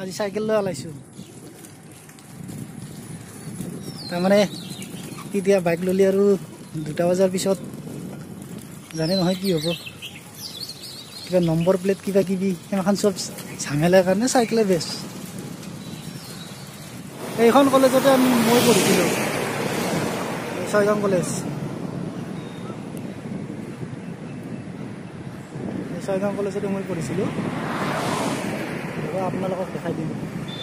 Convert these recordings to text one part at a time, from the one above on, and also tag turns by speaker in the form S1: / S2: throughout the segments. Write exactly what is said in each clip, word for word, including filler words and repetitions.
S1: আজি চাইকেল লৈ ওলাইছোঁ তাৰমানে এতিয়া বাইক ল'লি আৰু দুটা বজাৰ পিছত জানে নহয় কি হ'ব কিবা নম্বৰ প্লেট কিবা কিবি সেইখন চব ঝামেলাৰ কাৰণে চাইকেলে বেষ্ট এইখন কলেজতে আমি মই পঢ়িছিলোঁ ছয়গাঁও কলেজ ছয়গাঁও কলেজতে মই পঢ়িছিলোঁ আপোনালোকক দেখাই দিম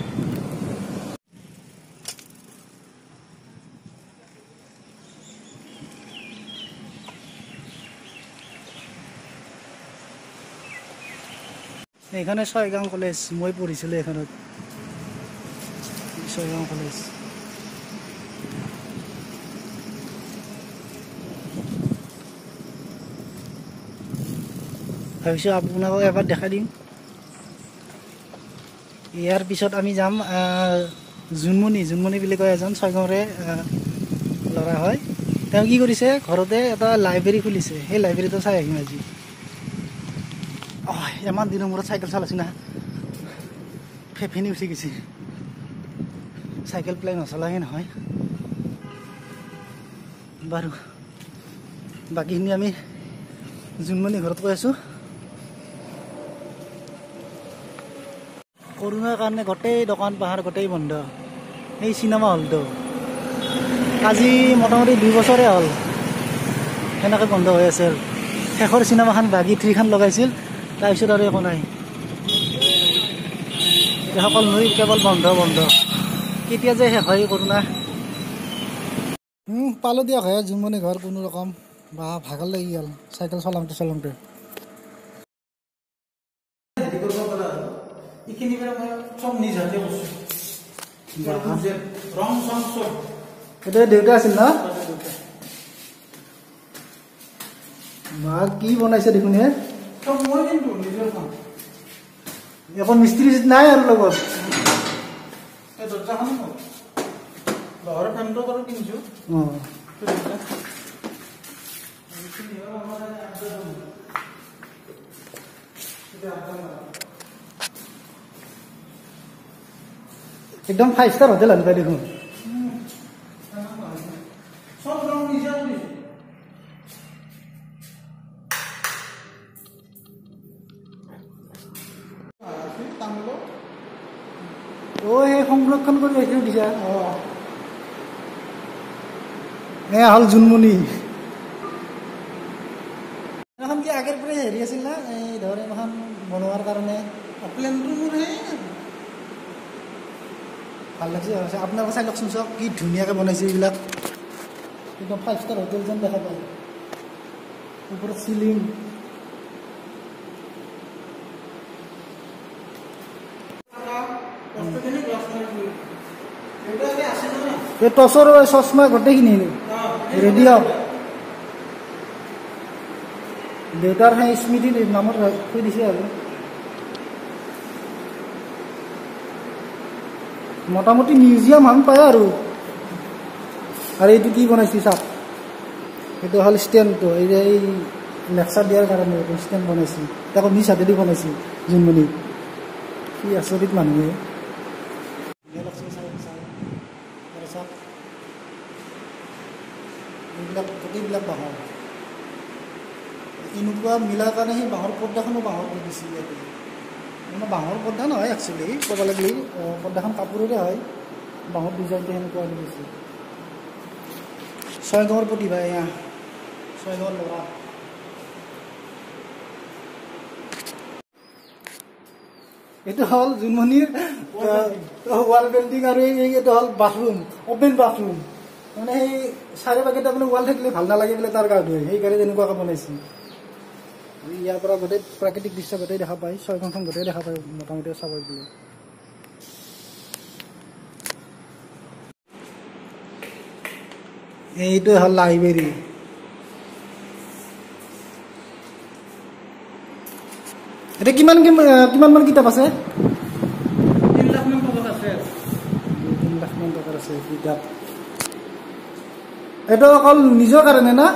S1: এইখানে ছয়গাঁও কলেজ মই পঢ়িছিলোঁ এইখনত ছয়গাঁও কলেজ ভাবিছোঁ আপোনালোকক এবাৰ দেখাই দিম ইয়াৰ পিছত আমি যাম জোনমণি জোনমণি বুলি কয় এজন ছয়গাঁৱৰে ল'ৰা হয় তেওঁ কি কৰিছে ঘৰতে এটা লাইব্ৰেৰী খুলিছে সেই লাইব্ৰেৰীটো চাই আহিম আজি ইমান দিনৰ মূৰত চাইকেল চলাইছোঁ না ফেফেনি উঠি গৈছে চাইকেল প্লাই নচলাহে নহয় বাৰু বাকীখিনি আমি জোনমণি ঘৰত কৈ আছোঁ কৰোণাৰ কাৰণে গোটেই দোকান পাহাৰ গোটেই বন্ধ এই চিনেমা হলটো আজি মোটামুটি দুই বছৰে হ'ল সেনেকৈ বন্ধ হৈ আছিল শেষৰ চিনেমাখন বাগী থ্ৰীখন লগাইছিল তাৰপিছত আৰু একো নাই সকল নৈ কেৱল বন্ধ বন্ধ কেতিয়া যে শেষ হয় কৰোণা পালোঁ দিয়ক হয় জোনমণি ঘৰ কোনো ৰকম বা ভাগৰ লাগি গ'ল চাইকেল চলাওঁতে চলাওঁতে এইখিনি চব নিজ হাতে ৰং চং চব এইটো দেউতা আছিল ন মা কি বনাইছে দেখোন হে চব মই কিন্তু নিজৰ কাম এখন মিস্ত্ৰী নাই আৰু লগত এই দৰ্জাখন ঘৰৰ ফেনটো বাৰু কিনিছোঁ অঁ একদম ফাইভ ষ্টাৰ হোটেল আনিবা দেখোন চব ৰং নিজে অ সেই সংৰক্ষণ কৰি ৰাখিও দিছা অঁ এয়া হ'ল জোনমণি এখন কি আগৰ পৰাই হেৰি আছিল না এই ধৰ এখন বনোৱাৰ কাৰণে প্লেনটো মোৰ সেই ভাল লাগিছে আপোনালোকে চাই লওকচোন চাওক কি ধুনীয়াকৈ বনাইছে এইবিলাক একদম ফাইভ ষ্টাৰ হোটেল যেন দেখা পায় ওপৰত চিলিং এই টচৰ চশমা গোটেইখিনি ৰেডি হওক দেউতাৰ সেই স্মৃতিৰ নামত থৈ দিছে আৰু মোটামুটি মিউজিয়াম হান পায় আৰু আৰু এইটো কি বনাইছে চাওক এইটো হ'ল ষ্টেণ্ডটো এই যে এই লেকচাৰ দিয়াৰ কাৰণে এইটো ষ্টেণ্ড বনাইছে তাকো নিজ হাতেদি বনাইছে জোনমণি কি আচৰিত মানুহে এইবিলাক গোটেইবিলাক বাঁহৰ এনেকুৱা মিলাৰ কাৰণে সেই বাঁহৰ পৰ্দাখনো বাঁহৰ দি দিছে ইয়াতে মানে বাঁহৰ পৰ্দা নহয় একচুৱেলি ক'ব লাগিলে পৰ্দাখন কাপোৰৰে হয় বাঁহৰ ডিজাইনটো সেনেকুৱা দি দিছে ছয়গাঁৱৰ প্ৰতিভা এয়া ছয়গাঁৱৰ ল'ৰা এইটো হ'ল জোনমণিৰ ৱাল পেইণ্টিং আৰু এইটো হ'ল বাথৰুম অপেন বাথৰুম মানে সেই চাৰি পাকেট আপুনি ৱাল থাকিলে ভাল নালাগে বোলে তাৰ গা ধুৱে সেইকাৰণে তেনেকুৱাকৈ বনাইছে ইয়াৰ পৰা গোটেই প্ৰাকৃতিক দৃশ্য গোটেই দেখা পায় ছয়গাঁওখন গোটেই দেখা পায় মোটামুটি চাব গ'লে এইটো হ'ল লাইব্ৰেৰী এতিয়া কিমান কিমান মান কিতাপ আছে তিন লাখ মান টকাৰ আছে তিন লাখ মান টকাৰ আছে কিতাপ এইটো অকল নিজৰ কাৰণে না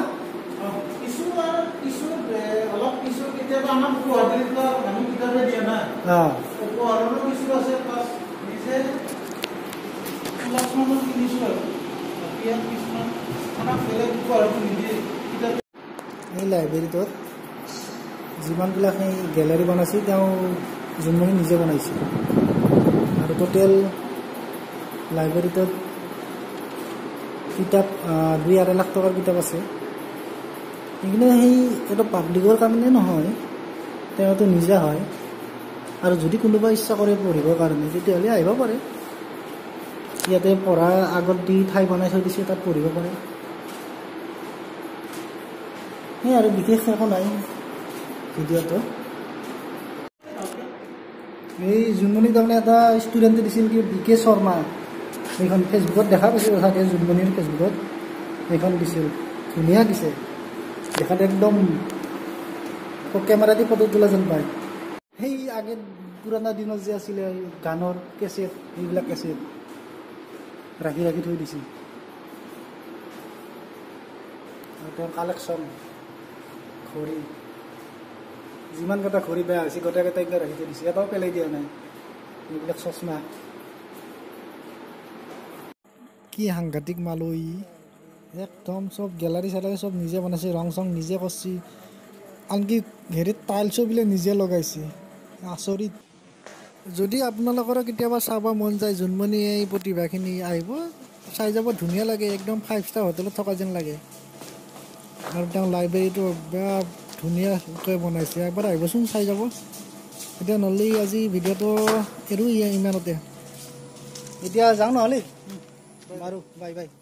S1: অলপ কিছু কেতিয়াবা আমাক গুৱাহাটীৰ পৰা মানুহ কিতাপে দিয়ে না পঢ়াৰো কিছু আছে প্লাছ নিজে ক্লাছৰুমত কিনিছোঁ আৰু ইয়াত কিছুমান আমাক বেলেগ পঢ়াব নিদিয়ে। এই লাইব্ৰেৰীটোত যিমানবিলাক সেই গেলেৰী বনাইছে তেওঁ জোনমণি নিজে বনাইছে আৰু টোটেল লাইব্ৰেৰীটোত কিতাপ দুই আঢ়ৈ লাখ টকাৰ কিতাপ আছে। সেইখিনি সেই এইটো পাব্লিকৰ কাৰণে নহয়, তেওঁতো নিজা হয়। আৰু যদি কোনোবা ইচ্ছা কৰে পঢ়িবৰ কাৰণে তেতিয়াহ'লে আহিব পাৰে। ইয়াতে পঢ়া আগত দি ঠাই বনাই থৈ দিছে, তাত পঢ়িব পাৰে। সেই আৰু বিশেষ একো নাই ভিডিঅ'টো। এই জোনমণি তাৰমানে এটা ষ্টুডেণ্টে দিছিল কি বি কে শৰ্মা, সেইখন ফেচবুকত দেখা পাইছোঁ থাকে, জোনমণিৰ ফেচবুকত সেইখন দিছিল। ধুনীয়া দিছে দেখাত, একদম কেমেৰা দি ফটো তোলা যেন পায়। সেই আগে পুৰণা দিনত যে আছিলে গানৰ কেছেট, এইবিলাক কেছেট ৰাখি ৰাখি থৈ দিছিল। আৰু তেওঁৰ কালেকশ্যন ঘড়ী, যিমান কেইটা ঘড়ী বেয়া হৈছে গোটেইকেইটা একদম ৰাখি থৈ দিছে, এটাও পেলাই দিয়া নাই। এইবিলাক চশমা কি সাংঘাতিক মালো ই, একদম চব গেলাৰী চেলাৰী চব নিজে বনাইছে, ৰং চং নিজে কৰিছে, আনকি হেৰিত টাইলছো বোলে নিজে লগাইছে। আচৰিত। যদি আপোনালোকৰো কেতিয়াবা চাব মন যায় জোনমণি এই প্ৰতিভাখিনি, আহিব চাই যাব, ধুনীয়া লাগে, একদম ফাইভ ষ্টাৰ হোটেলত থকা যেন লাগে। আৰু তেওঁ লাইব্ৰেৰীটো বেয়া ধুনীয়াকৈ বনাইছে, একবাৰ আহিবচোন চাই যাব। এতিয়া নহ'লে আজি ভিডিঅ'টো এৰো ইমানতে, এতিয়া যাওঁ নহ'লে বাৰু, বাই বাই।